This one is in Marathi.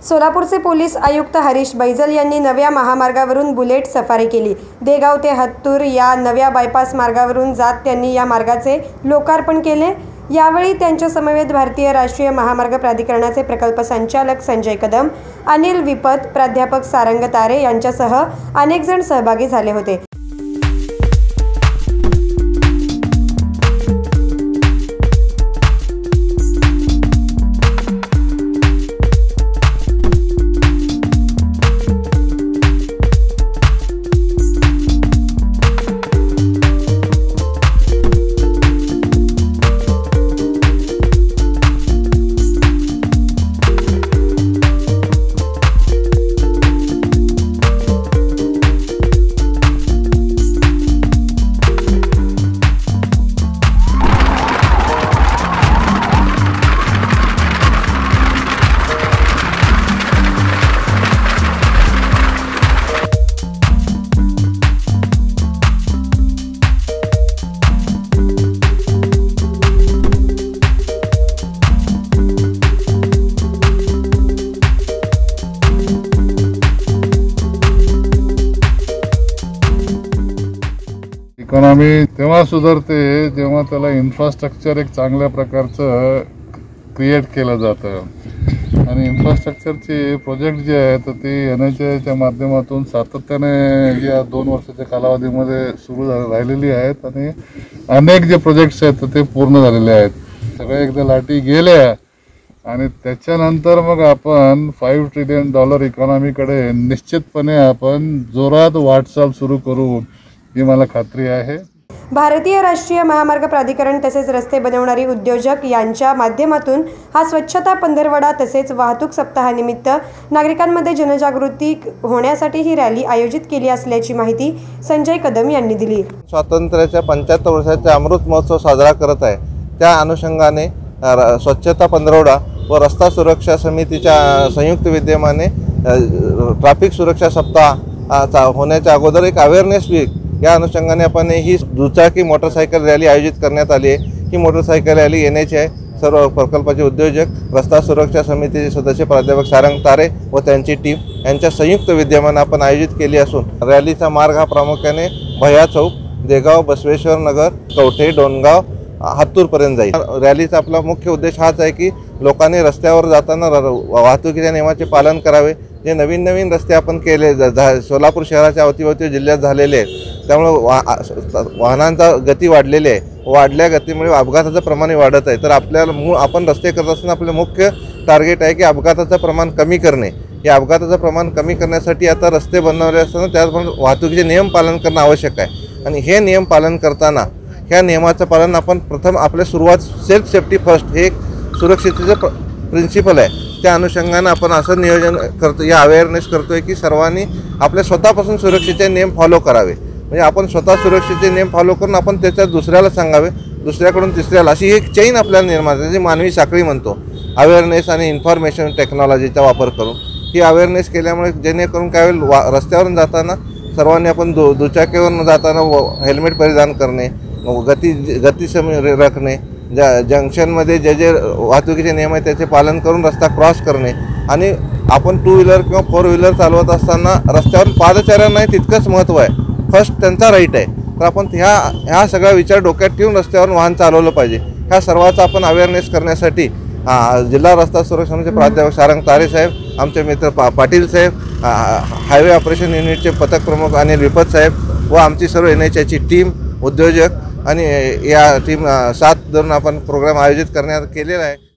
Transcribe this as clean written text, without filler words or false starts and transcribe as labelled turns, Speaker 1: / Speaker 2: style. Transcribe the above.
Speaker 1: सोलापूरचे पोलीस आयुक्त हरीश बैजल यांनी नव्या महामार्गावरून बुलेट सफारी केली। देगाव ते हत्तूर या नव्या बायपास मार्गावरून जात त्यांनी या मार्गाचे लोकार्पण केले। यावेळी त्यांच्या समवेत भारतीय राष्ट्रीय महामार्ग प्राधिकरणाचे प्रकल्प संचालक संजय कदम, अनिल विपत, प्राध्यापक सारंग तारे यांच्यासह अनेक जण सहभागी झाले होते।
Speaker 2: इकॉनॉमी तेव्हा सुधारते जेव्हा त्याला इन्फ्रास्ट्रक्चर एक चांगल्या प्रकारचं क्रिएट केलं जातं आणि इन्फ्रास्ट्रक्चरचे प्रोजेक्ट जे आहेत तर ते NHAIच्या माध्यमातून सातत्याने या 2 वर्षाच्या कालावधीमध्ये सुरू राहिलेली आहेत आणि अनेक जे प्रोजेक्ट्स आहेत तर ते पूर्ण झालेले आहेत। सगळ्या एकदा लाटी गेल्या आणि त्याच्यानंतर मग आपण $5 ट्रिलियन इकॉनॉमीकडे निश्चितपणे आपण जोरात वाटचाल सुरू करू ही मला खात्री आहे।
Speaker 1: भारतीय राष्ट्रीय महामार्ग प्राधिकरण तसेच रस्ते बनवणारी उद्योजक यांच्या माध्यमातून हा स्वच्छता पंधरवडा तसेच वाहतूक सप्ताहानिमित्त नागरिकांमध्ये जनजागृती होण्यासाठी ही रॅली आयोजित केली असल्याची माहिती संजय कदम यांनी दिली।
Speaker 3: स्वातंत्र्याच्या 75 वर्षाचा अमृत महोत्सव साजरा करत आहे, त्या अनुषंगाने स्वच्छता पंधरवडा व रस्ता सुरक्षा समितीच्या संयुक्त विद्यमाने ट्रॅफिक सुरक्षा सप्ताह होण्याच्या अगोदर एक अवेअरनेस वीक या अनुषंगाने आपण ही दुचाकी मोटरसायकल रॅली आयोजित करण्यात आली आहे। ही मोटरसायकल रॅली NHAI सर्व प्रकल्पाचे उद्योजक, रस्ता सुरक्षा समितीचे सदस्य प्राध्यापक सारंग तारे व त्यांची टीम यांच्या संयुक्त विद्यमाने आपण आयोजित केली असून रॅलीचा मार्ग हा प्रामुख्याने भैया चौक, देगाव, बसवेश्वर नगर, कवठे, डोणगाव, हत्तूरपर्यंत जाईल। रॅलीचा आपला मुख्य उद्देश हाच आहे की लोकांनी रस्त्यावर जाताना वाहतुकीच्या नियमाचे पालन करावे। जे नवीन रस्ते आपण केले सोलापूर शहराच्या अवतीभोवती जिल्ह्यात झालेले आहेत, त्यामुळे वाहनांचा गती वाढलेली आहे। वाढल्या गतीमुळे अपघाताचं प्रमाण वाढत आहे। तर आपण रस्ते करत असताना आपले मुख्य टार्गेट आहे की अपघाताचं प्रमाण कमी करणे। या अपघाताचं प्रमाण कमी करण्यासाठी आता रस्ते बनवले असताना त्याचप्रमाणे वाहतुकीचे नियम पालन करणं आवश्यक आहे आणि हे नियम पालन करताना ह्या नियमाचं पालन आपण प्रथम आपल्या सुरुवात सेल्फ सेफ्टी फर्स्ट हे एक सुरक्षिततेचं प्रिन्सिपल आहे। त्या अनुषंगाने आपण असं नियोजन करतो, या अवेअरनेस करतोय की सर्वांनी आपल्या स्वतःपासून सुरक्षेचे नियम फॉलो करावे। म्हणजे आपण स्वतः सुरक्षेचे नियम फॉलो करून आपण त्याच्यात दुसऱ्याला सांगावे, दुसऱ्याकडून तिसऱ्याला, अशी एक चेन आपल्याला निर्माण होते, जी मानवी साखळी म्हणतो। अवेअरनेस आणि इन्फॉर्मेशन टेक्नॉलॉजीचा वापर करून ही अवेअरनेस केल्यामुळे जेणेकरून काय होईल, रस्त्यावरून जाताना सर्वांनी आपण दुचाकीवरून जाताना हेल्मेट परिधान करणे, गती राखणे, जंक्शनमध्ये जे वाहतुकीचे नियम आहेत त्याचे पालन करून रस्ता क्रॉस करणे आणि आपण 2 व्हीलर किंवा 4 व्हीलर चालवत असताना रस्त्यावर पादचाऱ्यांनाही तितकंच महत्त्व आहे। फर्स्ट त्यांचा राईट आहे, तर आपण ह्या सगळा विचार डोक्यात ठेवून रस्त्यावर वाहन चालवलं पाहिजे। ह्या सर्वाचा आपण अवेअरनेस करण्यासाठी जिल्हा रस्ता सुरक्षा समितीचे प्राध्यापक सारंग तारे साहेब, आमचे मित्र पाटील साहेब, हायवे ऑपरेशन युनिटचे पथक प्रमुख अनिल विपत साहेब व आमची सर्व NHAIची टीम, उद्योजक आणि या टीम 7 धरून आपण प्रोग्राम आयोजित करण्यात केलेला आहे।